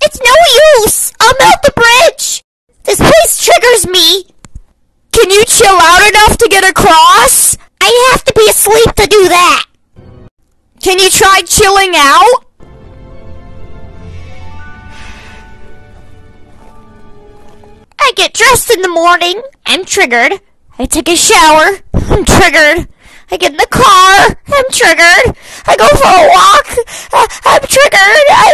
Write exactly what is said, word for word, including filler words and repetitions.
It's no use! I'll melt the bridge! This place triggers me! Can you chill out enough to get across? I have to be asleep to do that! Can you try chilling out? I get dressed in the morning. I'm triggered. I take a shower. I'm triggered. I get in the car. I'm triggered. I go for a walk. Uh, I'm triggered.